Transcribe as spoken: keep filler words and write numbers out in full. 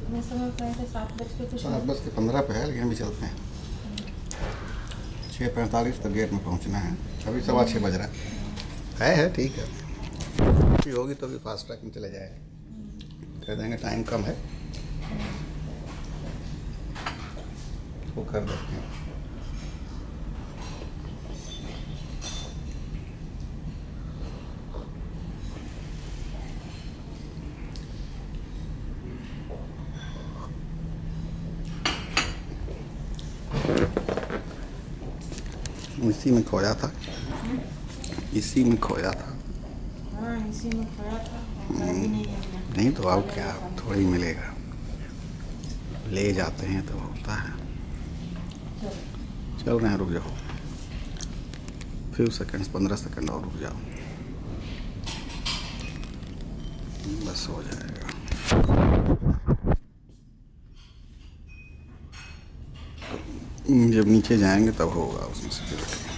कितने समय पे आए थे? सात बज के कुछ सात बज के पंद्रह पे है, लेकिन अभी चलते हैं। छः पैंतालीस तक गेट में पहुंचना है, अभी सवा छः बज रहा है। है है ठीक है, छुट्टी होगी तो भी फास्ट ट्रैक में चले जाएंगे, कह देंगे टाइम कम है वो कर देते हैं। इसी में खोया था, इसी में खोया था। हाँ, इसी में खोया था। भी नहीं, नहीं तो और क्या, थोड़ी मिलेगा, ले जाते हैं तो होता है। चल रहे हैं, रुक जाओ, फ्यू सेकंड्स, पंद्रह सेकंड और रुक जाओ, बस हो जाएगा। जब नीचे जाएंगे तब होगा उसमें सिक्योरिटी।